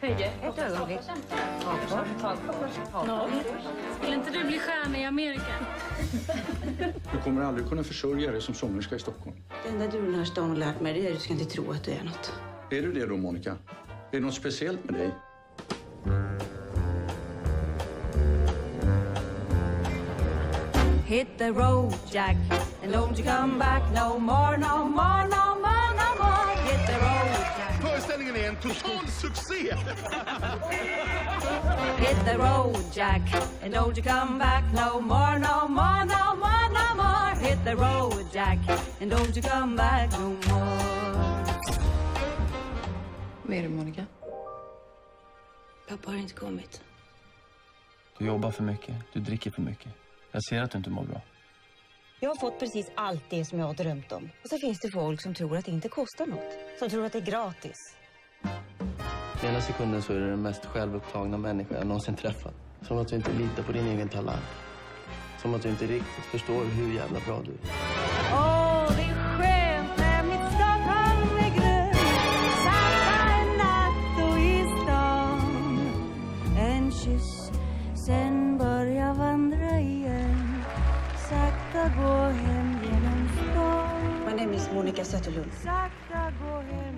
Pegge, ett ögonblick. Skulle inte du bli stjärna i Amerika? Du kommer aldrig kunna försörja dig som sångerska i Stockholm. Det enda du den här stan har lärt mig det är att du ska inte tro att du är något. Är du det då, Monica? Är det något speciellt med dig? Hit the road, Jack, and don't you come back no more, no more, no more, no more. Hit the road, Jack. Föreställningen är en total succé! Hit the road, Jack, and don't you come back no more, no more, no more, no more. Hit the road, Jack, and don't you come back no more. Vad är det, Monica? Pappa har inte kommit. Du jobbar för mycket, du dricker för mycket. Jag ser att du inte mår bra. Jag har fått precis allt det som jag har drömt om. Och så finns det folk som tror att det inte kostar något. Som tror att det är gratis. Ena sekunden så är du den mest självupptagna människa jag någonsin träffat. Som att du inte litar på din egen talang. Som att du inte riktigt förstår hur jävla bra du är. Åh, det är skönt när mitt Stockholm är grönt. Samma en natt och i stan. En kyss, sen börja vandra igen. Sakta gå hem genom stan. My name is Monica Zetterlund. Sakta gå hem.